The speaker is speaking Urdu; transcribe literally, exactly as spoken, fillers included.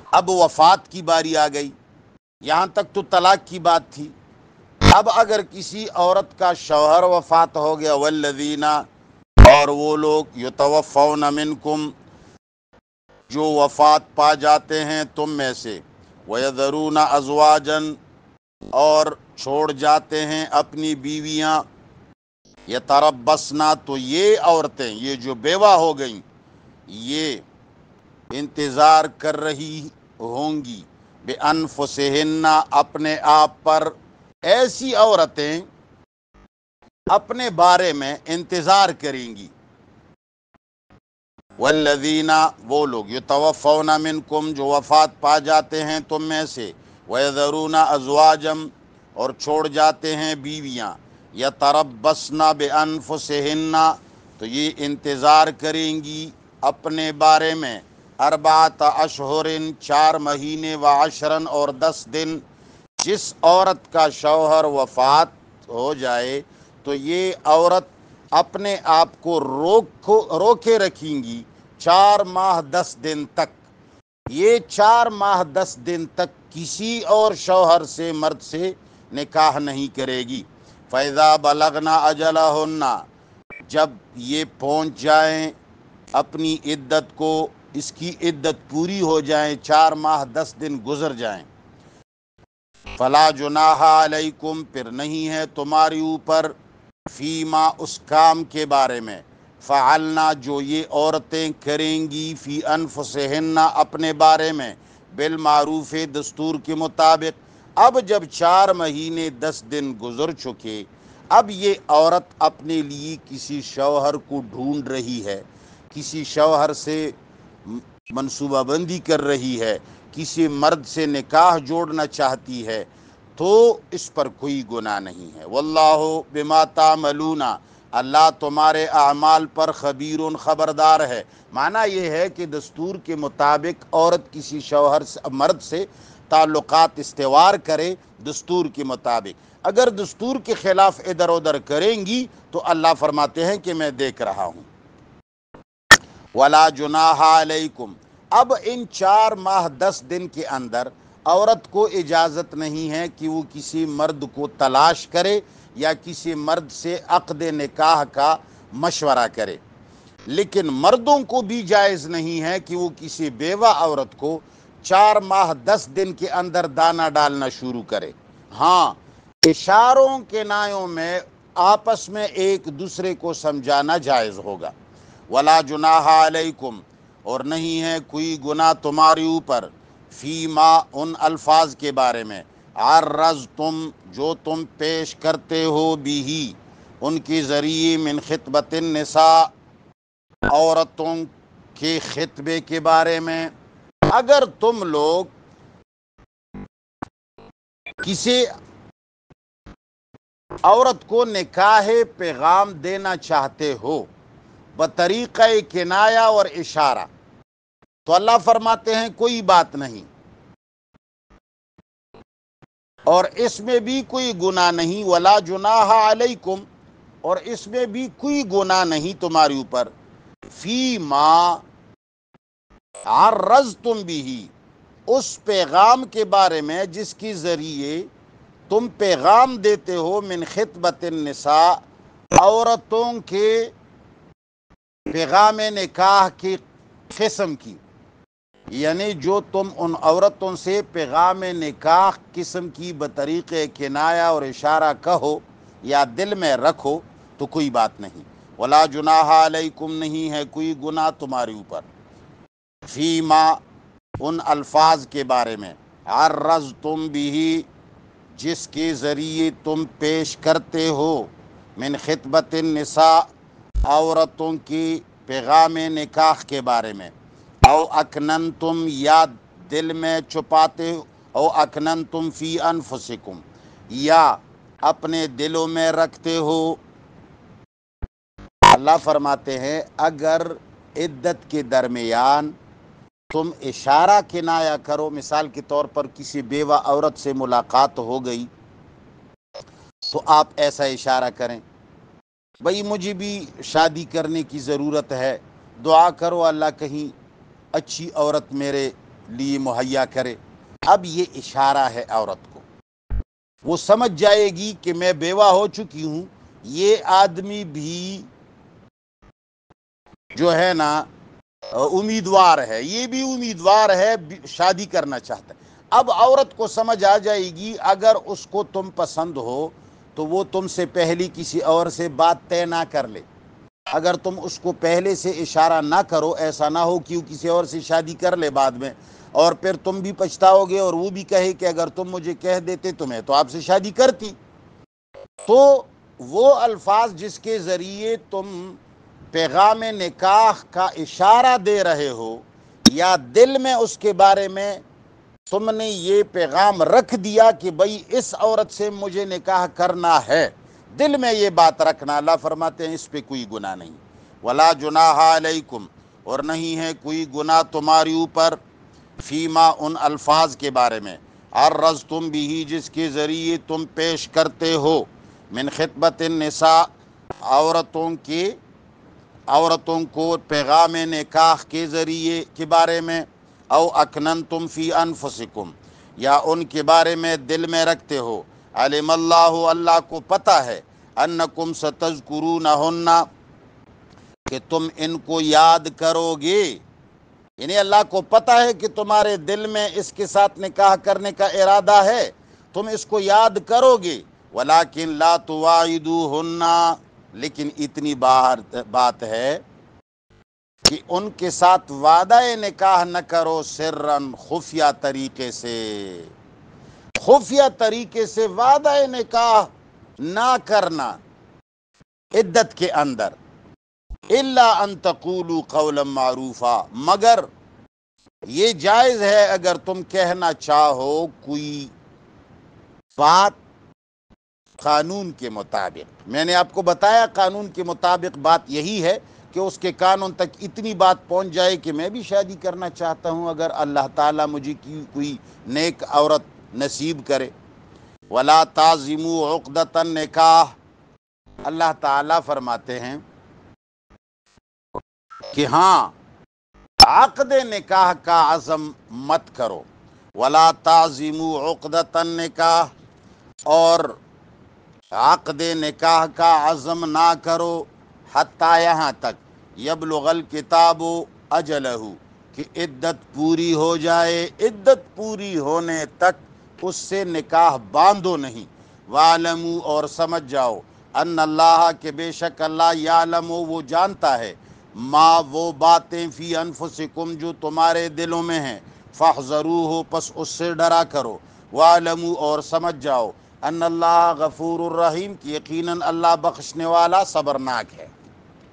اب وفات کی باری آ گئی، یہاں تک تو طلاق کی بات تھی۔ اب اگر کسی عورت کا شوہر وفات ہو گیا، والذین، اور وہ لوگ یتوفون منکم، جو وفات پا جاتے ہیں تم میں سے، ویذرون ازواجن، اور چھوڑ جاتے ہیں اپنی بیویاں، یتربصنا، تو یہ عورتیں، یہ جو بیوہ ہو گئیں، یہ انتظار کر رہی ہوں گی بِأَنفُسِهِنَّ، اپنے آپ پر، ایسی عورتیں اپنے بارے میں انتظار کریں گی۔ والذین، وہ لوگ، یتوفون منکم، جو وفات پا جاتے ہیں تم میں سے، ویذرون ازواجم، اور چھوڑ جاتے ہیں بیویاں، یتربصن بانفسہن، تو یہ انتظار کریں گی اپنے بارے میں، اربعۃ اشہر، چار مہینے، وعشرن، اور دس دن۔ جس عورت کا شوہر وفات ہو جائے تو یہ عورت اپنے آپ کو روک روکے رکھیں گی چار ماہ دس دن تک۔ یہ چار ماہ دس دن تک کسی اور شوہر سے، مرد سے نکاح نہیں کرے گی۔ فَإِذَا بَلَغْنَا أَجَلَهُنَّ، جب یہ پہنچ جائیں اپنی عدت کو، اس کی عدت پوری ہو جائیں، چار ماہ دس دن گزر جائیں، فلا جناح علیکم، پھر نہیں ہے تمہاری اوپر، فیما، اس کام کے بارے میں، فعلنا، جو یہ عورتیں کریں گی، فی انفسہن، اپنے بارے میں، بالمعروف، دستور کے مطابق۔ اب جب چار مہینے دس دن گزر چکے، اب یہ عورت اپنے لیے کسی شوہر کو ڈھونڈ رہی ہے، کسی شوہر سے منصوبہ بندی کر رہی ہے، کسی مرد سے نکاح جوڑنا چاہتی ہے، تو اس پر کوئی گناہ نہیں ہے۔ واللہ بما تعملون، اللہ تمہارے اعمال پر خبیر، خبردار ہے۔ معنی یہ ہے کہ دستور کے مطابق عورت کسی شوہر سے، مرد سے تعلقات استوار کرے دستور کے مطابق۔ اگر دستور کے خلاف ادھر ادھر کریں گی تو اللہ فرماتے ہیں کہ میں دیکھ رہا ہوں۔ ولا جناح علیکم، اب ان چار ماہ دس دن کے اندر عورت کو اجازت نہیں ہے کہ وہ کسی مرد کو تلاش کرے یا کسی مرد سے عقد نکاح کا مشورہ کرے، لیکن مردوں کو بھی جائز نہیں ہے کہ وہ کسی بیوہ عورت کو چار ماہ دس دن کے اندر دانہ ڈالنا شروع کرے۔ ہاں، اشاروں کے نایوں میں آپس میں ایک دوسرے کو سمجھانا جائز ہوگا۔ ولا جناح علیکم، اور نہیں ہے کوئی گناہ تمہاری اوپر، فیما، ان الفاظ کے بارے میں، عرضتم، جو تم پیش کرتے ہو، بھی، ان کے ذریعے، من خطبۃ النساء، عورتوں کے خطبے کے بارے میں۔ اگر تم لوگ کسی عورت کو نکاح پیغام دینا چاہتے ہو بطریقہ کنایہ اور اشارہ، تو اللہ فرماتے ہیں کوئی بات نہیں، اور اس میں بھی کوئی گناہ نہیں، ولا جناح علیکم، اور اس میں بھی کوئی گناہ نہیں تمہارے اوپر، فیما عرضتم بھی، اس پیغام کے بارے میں جس کے ذریعے تم پیغام دیتے ہو، من خطبۃ النساء، عورتوں کے پیغام نکاح کی قسم کی، یعنی جو تم ان عورتوں سے پیغام نکاح قسم کی بطریق کنایہ اور اشارہ کہو یا دل میں رکھو تو کوئی بات نہیں۔ ولا جناح علیکم، نہیں ہے کوئی گناہ تمہارے اوپر، فیما، ان الفاظ کے بارے میں، عرضتم بھی، جس کے ذریعے تم پیش کرتے ہو، من خطبۃ النساء، عورتوں کی پیغام نکاح کے بارے میں، او اکننتم، یا دل میں چھپاتے ہو، او اکننتم فی انفسکم، یا اپنے دلوں میں رکھتے ہو۔ اللہ فرماتے ہیں اگر عدت کے درمیان تم اشارہ کنایہ کرو، مثال کے طور پر کسی بیوہ عورت سے ملاقات ہو گئی تو آپ ایسا اشارہ کریں، بھئی مجھے بھی شادی کرنے کی ضرورت ہے، دعا کرو اللہ کہیں اچھی عورت میرے لیے مہیا کرے۔ اب یہ اشارہ ہے عورت کو، وہ سمجھ جائے گی کہ میں بیوہ ہو چکی ہوں، یہ آدمی بھی جو ہے نا امیدوار ہے، یہ بھی امیدوار ہے، شادی کرنا چاہتا ہے۔ اب عورت کو سمجھ آ جائے گی اگر اس کو تم پسند ہو تو وہ تم سے پہلی کسی اور سے بات طے نہ کر لے۔ اگر تم اس کو پہلے سے اشارہ نہ کرو، ایسا نہ ہو کہ وہ کسی اور سے شادی کر لے بعد میں، اور پھر تم بھی پچھتاؤ گے اور وہ بھی کہے کہ اگر تم مجھے کہہ دیتے تو میں تو آپ سے شادی کرتی۔ تو وہ الفاظ جس کے ذریعے تم پیغام نکاح کا اشارہ دے رہے ہو، یا دل میں اس کے بارے میں تم نے یہ پیغام رکھ دیا کہ بھئی اس عورت سے مجھے نکاح کرنا ہے، دل میں یہ بات رکھنا، اللہ فرماتے ہیں اس پہ کوئی گناہ نہیں۔ ولا جناح علیکم، اور نہیں ہے کوئی گناہ تمہاری اوپر، فیما ان الفاظ کے بارے میں، عرضتم بھی جس کے ذریعے تم پیش کرتے ہو، من خطبت النساء عورتوں کے عورتوں کو پیغام نکاح کے ذریعے کے بارے میں، او اکننتم فی انفسکم، یا ان کے بارے میں دل میں رکھتے ہو، علم اللہ اللہ کو پتہ ہے، انکم ستذکرونہن کہ تم ان کو یاد کرو گے، یعنی اللہ کو پتہ ہے کہ تمہارے دل میں اس کے ساتھ نکاح کرنے کا ارادہ ہے، تم اس کو یاد کرو گے، ولیکن لا تواعدوہن، لیکن اتنی بات ہے کہ ان کے ساتھ وعدہ نکاح نہ کرو، سرن خفیہ طریقے سے، خفیہ طریقے سے وعدہ نکاح نہ کرنا عدت کے اندر، الا ان تقولوا قولا معروفا، مگر یہ جائز ہے اگر تم کہنا چاہو کوئی بات قانون کے مطابق۔ میں نے آپ کو بتایا قانون کے مطابق بات یہی ہے کہ اس کے قانون تک اتنی بات پہنچ جائے کہ میں بھی شادی کرنا چاہتا ہوں اگر اللہ تعالیٰ مجھے کی کوئی نیک عورت نصیب کرے۔ ولا تعزموا عقدۃ النکاح، اللہ تعالیٰ فرماتے ہیں کہ ہاں عقد نکاح کا عزم مت کرو، ولا تعزموا عقدۃ النکاح، اور عقد نکاح کا عزم نہ کرو، حتیٰ یہاں تک یبلغ الکتاب اجلہ، کہ عدت پوری ہو جائے، عدت پوری ہونے تک اس سے نکاح باندھو نہیں۔ وَاعْلَمُوا، اور سمجھ جاؤ، ان اللہ کہ بے شک اللہ یعلم وہ جانتا ہے، ما وہ باتیں فی انفسکم جو تمہارے دلوں میں ہیں، فاحذروہ پس اس سے ڈرا کرو، وَاعْلَمُوا اور سمجھ جاؤ، ان اللہ غفور الرحیم، کہ یقیناً اللہ بخشنے والا صبرناک ہے۔